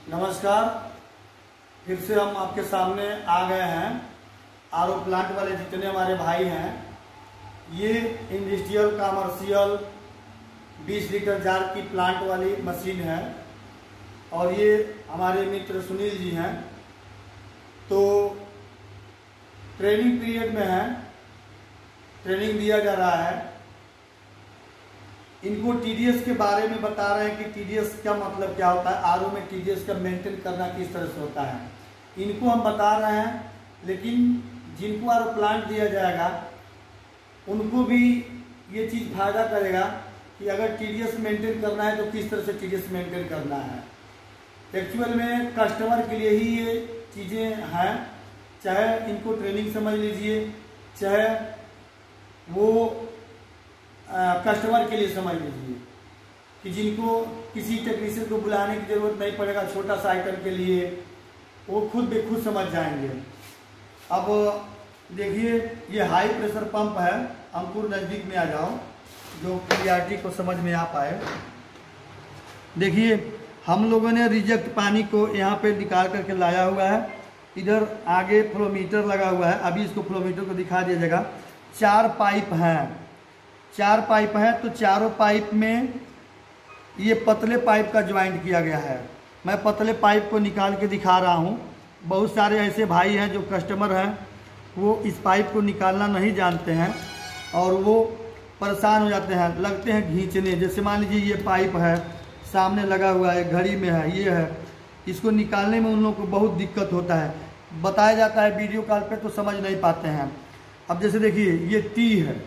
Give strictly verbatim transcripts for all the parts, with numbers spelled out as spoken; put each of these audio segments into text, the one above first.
नमस्कार। फिर से हम आपके सामने आ गए हैं। आर ओ प्लांट वाले जितने हमारे भाई हैं, ये इंडस्ट्रियल कमर्शियल बीस लीटर जार की प्लांट वाली मशीन है और ये हमारे मित्र सुनील जी हैं। तो ट्रेनिंग पीरियड में है, ट्रेनिंग दिया जा रहा है। इनको टीडीएस के बारे में बता रहे हैं कि टीडीएस का मतलब क्या होता है, आरओ में टीडीएस का मेंटेन करना किस तरह से होता है, इनको हम बता रहे हैं। लेकिन जिनको आरओ प्लांट दिया जाएगा उनको भी ये चीज़ फायदा करेगा कि अगर टीडीएस मेंटेन करना है तो किस तरह से टीडीएस मेंटेन करना है। एक्चुअल में कस्टमर के लिए ही ये चीज़ें हैं, चाहे इनको ट्रेनिंग समझ लीजिए, चाहे वो कस्टमर के लिए समझ लीजिए कि जिनको किसी टेक्नीशियन को बुलाने की ज़रूरत नहीं पड़ेगा, छोटा सा आइटम के लिए वो खुद बेखुद समझ जाएंगे। अब देखिए, ये हाई प्रेशर पंप है। अंकुर नज़दीक में आ जाओ जो क्लियरिटी को समझ में आ पाए। देखिए, हम लोगों ने रिजेक्ट पानी को यहाँ पे निकाल करके लाया हुआ है। इधर आगे फ्लोमीटर लगा हुआ है, अभी इसको फ्लोमीटर को दिखा दिया जाएगा। चार पाइप हैं, चार पाइप हैं, तो चारों पाइप में ये पतले पाइप का ज्वाइंट किया गया है। मैं पतले पाइप को निकाल के दिखा रहा हूँ। बहुत सारे ऐसे भाई हैं जो कस्टमर हैं, वो इस पाइप को निकालना नहीं जानते हैं और वो परेशान हो जाते हैं, लगते हैं खींचने। जैसे मान लीजिए ये पाइप है, सामने लगा हुआ है, घड़ी में है, ये है, इसको निकालने में उन लोगों को बहुत दिक्कत होता है। बताया जाता है वीडियो कॉल पे तो समझ नहीं पाते हैं। अब जैसे देखिए, ये टी है,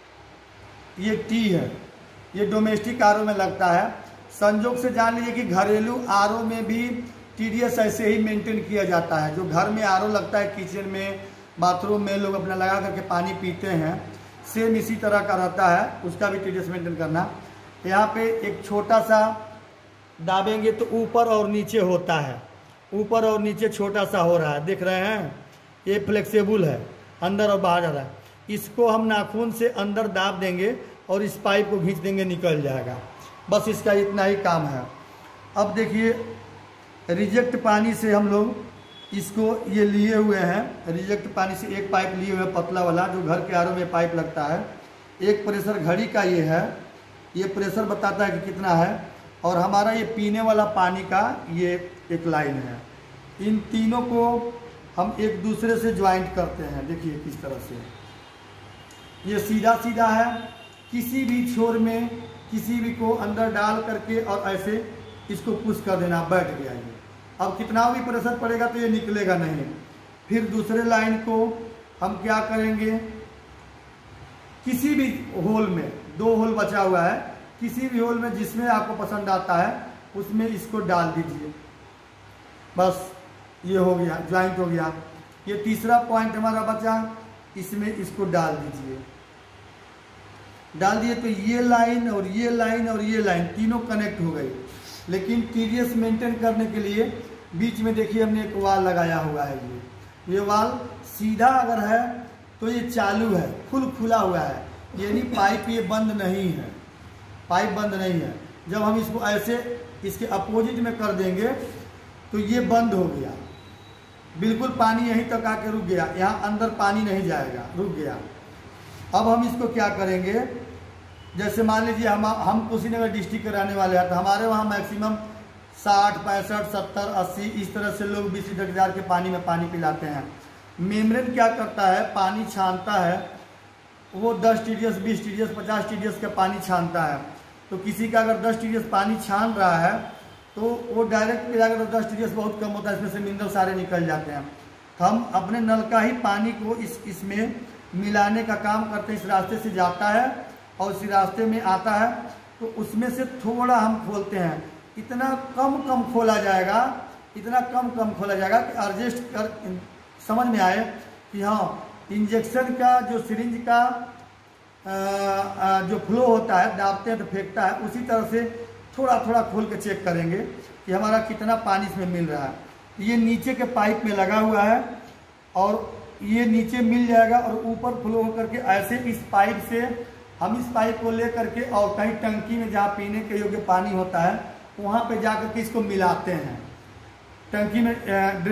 ये टी है, ये डोमेस्टिक आरओ में लगता है। संजोग से जान लीजिए कि घरेलू आरओ में भी टीडीएस ऐसे ही मेंटेन किया जाता है। जो घर में आरओ लगता है, किचन में, बाथरूम में लोग अपना लगा करके पानी पीते हैं, सेम इसी तरह का रहता है, उसका भी टीडीएस मेंटेन करना। यहाँ पे एक छोटा सा दाबेंगे तो ऊपर और नीचे होता है, ऊपर और नीचे छोटा सा हो रहा है, देख रहे हैं। ये फ्लेक्सिबल है, अंदर और बाहर जा रहा है। इसको हम नाखून से अंदर दाब देंगे और इस पाइप को खींच देंगे, निकल जाएगा। बस इसका इतना ही काम है। अब देखिए, रिजेक्ट पानी से हम लोग इसको ये लिए हुए हैं। रिजेक्ट पानी से एक पाइप लिए हुए हैं, पतला वाला, जो घर के आरओ में पाइप लगता है। एक प्रेशर घड़ी का ये है, ये प्रेशर बताता है कि कितना है। और हमारा ये पीने वाला पानी का ये एक लाइन है। इन तीनों को हम एक दूसरे से ज्वाइंट करते हैं। देखिए किस तरह से ये सीधा सीधा है, किसी भी छोर में किसी भी को अंदर डाल करके और ऐसे इसको पुश कर देना, बैठ गया ये। अब कितना भी प्रेशर पड़ेगा तो ये निकलेगा नहीं। फिर दूसरे लाइन को हम क्या करेंगे, किसी भी होल में, दो होल बचा हुआ है, किसी भी होल में जिसमें आपको पसंद आता है उसमें इसको डाल दीजिए। बस ये हो गया, ज्वाइंट हो गया। ये तीसरा पॉइंट हमारा बचा, इसमें इसको डाल दीजिए। डाल दिए तो ये लाइन और ये लाइन और ये लाइन तीनों कनेक्ट हो गई। लेकिन टीडीएस मेंटेन करने के लिए बीच में देखिए हमने एक वाल लगाया हुआ है। ये ये वाल सीधा अगर है तो ये चालू है, फुल खुला हुआ है, यानी पाइप ये बंद नहीं है, पाइप बंद नहीं है। जब हम इसको ऐसे इसके अपोजिट में कर देंगे तो ये बंद हो गया, बिल्कुल पानी यहीं तक आके रुक गया, यहाँ अंदर पानी नहीं जाएगा, रुक गया। अब हम इसको क्या करेंगे, जैसे मान लीजिए हम हम कुशीनगर डिस्ट्रिक्ट के रहने वाले हैं, तो हमारे वहाँ मैक्सिमम साठ पैंसठ सत्तर अस्सी इस तरह से लोग बीस लीटर जार के पानी में पानी पिलाते हैं। मेम्ब्रेन क्या करता है, पानी छानता है, वो दस टीडीएस बीस टीडीएस पचास टीडीएस का पानी छानता है। तो किसी का अगर दस टीडीएस पानी छान रहा है तो वो डायरेक्ट पिलाकर तो दस टीडीएस बहुत कम होता है, इसमें से मिनरल सारे निकल जाते हैं। तो हम अपने नल का ही पानी को इस इसमें मिलाने का काम करते हैं। इस रास्ते से जाता है और इसी रास्ते में आता है, तो उसमें से थोड़ा हम खोलते हैं। इतना कम कम खोला जाएगा, इतना कम कम खोला जाएगा कि एडजस्ट कर समझ में आए कि हाँ, इंजेक्शन का जो सिरिंज का आ, आ, जो फ्लो होता है, दाबते हैं तो फेंकता है, उसी तरह से थोड़ा थोड़ा खोल के चेक करेंगे कि हमारा कितना पानी इसमें मिल रहा है। ये नीचे के पाइप में लगा हुआ है और ये नीचे मिल जाएगा और ऊपर फ्लो होकर के ऐसे इस पाइप से हम इस पाइप को ले करके और कहीं टंकी में जहाँ पीने के योग्य पानी होता है वहाँ पे जा करके इसको मिलाते हैं। टंकी में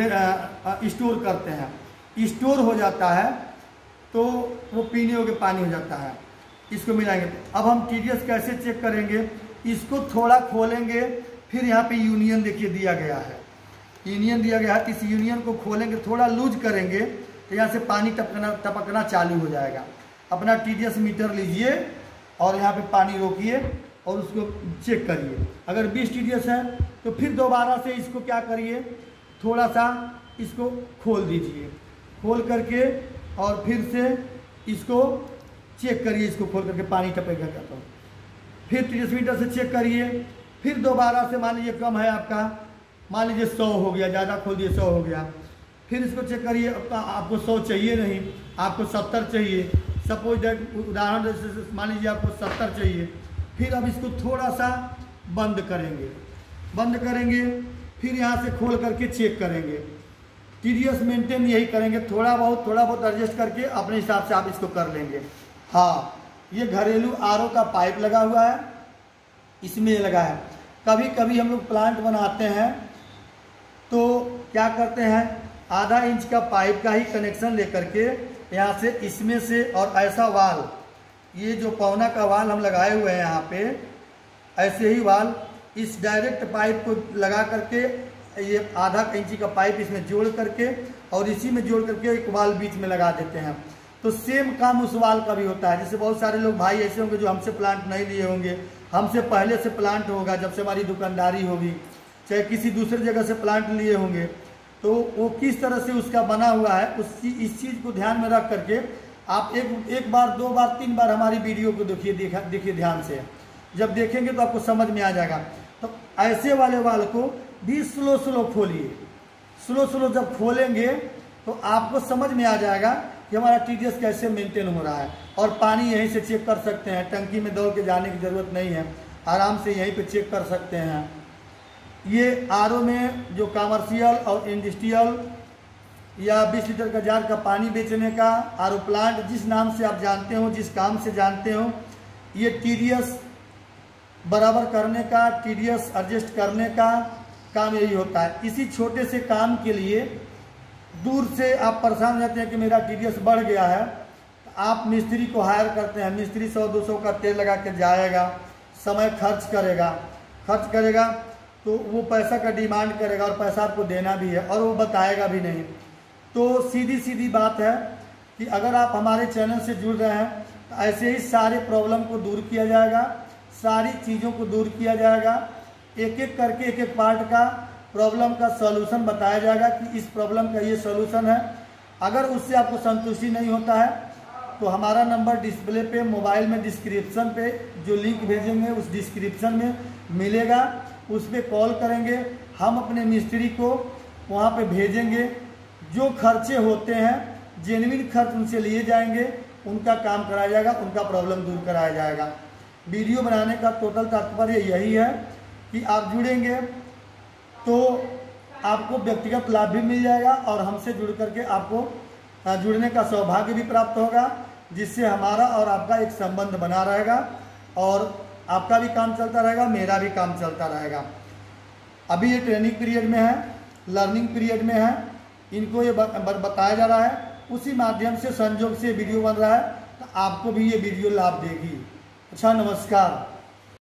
स्टोर करते हैं, स्टोर हो जाता है तो वो पीने योग्य पानी हो जाता है। इसको मिलाएंगे। अब हम टी डी एस कैसे चेक करेंगे, इसको थोड़ा खोलेंगे, फिर यहाँ पे यूनियन देखिए दिया गया है, यूनियन दिया गया है। इस यूनियन को खोलेंगे, थोड़ा लूज करेंगे तो यहाँ से पानी टपकना टपकना चालू हो जाएगा। अपना टी डी एस मीटर लीजिए और यहाँ पे पानी रोकिए और उसको चेक करिए। अगर बीस टी डी एस है तो फिर दोबारा से इसको क्या करिए, थोड़ा सा इसको खोल दीजिए, खोल करके और फिर से इसको चेक करिए, इसको खोल करके पानी टपकेगा क्या तो फिर टी डी एस मीटर से चेक करिए। फिर दोबारा से मान लीजिए कम है आपका, मान लीजिए सौ हो गया, ज़्यादा खोल दिए सौ हो गया, फिर इसको चेक करिए। आपको सौ चाहिए नहीं, आपको सत्तर चाहिए, सपोज दैट उदाहरण जैसे मान लीजिए आपको सत्तर चाहिए। फिर अब इसको थोड़ा सा बंद करेंगे, बंद करेंगे, फिर यहाँ से खोल करके चेक करेंगे। टी डी एस मेंटेन यही करेंगे, थोड़ा बहुत थोड़ा बहुत एडजस्ट करके अपने हिसाब से आप इसको कर लेंगे। हाँ, ये घरेलू आर ओ का पाइप लगा हुआ है, इसमें लगा है। कभी कभी हम लोग प्लांट बनाते हैं तो क्या करते हैं, आधा इंच का पाइप का ही कनेक्शन लेकर के यहाँ से इसमें से, और ऐसा वाल, ये जो पौना का वाल हम लगाए हुए हैं यहाँ पे, ऐसे ही वाल इस डायरेक्ट पाइप को लगा करके, ये आधा इंची का पाइप इसमें जोड़ करके और इसी में जोड़ करके एक वाल बीच में लगा देते हैं। तो सेम काम उस वाल का भी होता है। जैसे बहुत सारे लोग भाई ऐसे होंगे जो हमसे प्लांट नहीं लिए होंगे, हमसे पहले से प्लांट होगा, जब से हमारी दुकानदारी होगी, चाहे किसी दूसरे जगह से प्लांट लिए होंगे, तो वो किस तरह से उसका बना हुआ है, उस इस चीज़ को ध्यान में रख करके आप एक एक बार, दो बार, तीन बार हमारी वीडियो को देखिए देखा देखिए ध्यान से। जब देखेंगे तो आपको समझ में आ जाएगा। तो ऐसे वाले वाल को भी स्लो स्लो खोलिए, स्लो स्लो जब खोलेंगे तो आपको समझ में आ जाएगा कि हमारा टी डी एस कैसे मेंटेन हो रहा है। और पानी यहीं से चेक कर सकते हैं, टंकी में दौड़ के जाने की ज़रूरत नहीं है, आराम से यहीं पे चेक कर सकते हैं। ये आर ओ में जो कमर्शियल और इंडस्ट्रियल या बीस लीटर का जार का पानी बेचने का आर ओ प्लांट, जिस नाम से आप जानते हो, जिस काम से जानते हो, ये टी डी एस बराबर करने का, टी डी एस एडजस्ट करने का काम यही होता है। इसी छोटे से काम के लिए दूर से आप परेशान हो जाते हैं कि मेरा टी डी एस बढ़ गया है, तो आप मिस्त्री को हायर करते हैं। मिस्त्री सौ दो सौ का तेल लगा के जाएगा, समय खर्च करेगा, खर्च करेगा तो वो पैसा का डिमांड करेगा और पैसा आपको देना भी है और वो बताएगा भी नहीं। तो सीधी सीधी बात है कि अगर आप हमारे चैनल से जुड़ रहे हैं तो ऐसे ही सारे प्रॉब्लम को दूर किया जाएगा, सारी चीज़ों को दूर किया जाएगा। एक एक करके एक एक पार्ट का प्रॉब्लम का सॉल्यूशन बताया जाएगा कि इस प्रॉब्लम का ये सॉल्यूशन है। अगर उससे आपको संतुष्टि नहीं होता है तो हमारा नंबर डिस्प्ले पे, मोबाइल में डिस्क्रिप्शन पे जो लिंक भेजेंगे उस डिस्क्रिप्शन में मिलेगा, उस पर कॉल करेंगे, हम अपने मिस्त्री को वहाँ पे भेजेंगे। जो खर्चे होते हैं जेन्युइन खर्च उनसे लिए जाएंगे, उनका काम कराया जाएगा, उनका प्रॉब्लम दूर कराया जाएगा। वीडियो बनाने का टोटल तात्पर्य यही है कि आप जुड़ेंगे तो आपको व्यक्तिगत लाभ भी मिल जाएगा और हमसे जुड़ करके आपको जुड़ने का सौभाग्य भी प्राप्त होगा, जिससे हमारा और आपका एक संबंध बना रहेगा और आपका भी काम चलता रहेगा, मेरा भी काम चलता रहेगा। अभी ये ट्रेनिंग पीरियड में है, लर्निंग पीरियड में है, इनको ये बताया जा रहा है, उसी माध्यम से संयोग से वीडियो बन रहा है, तो आपको भी ये वीडियो लाभ देगी। अच्छा, नमस्कार।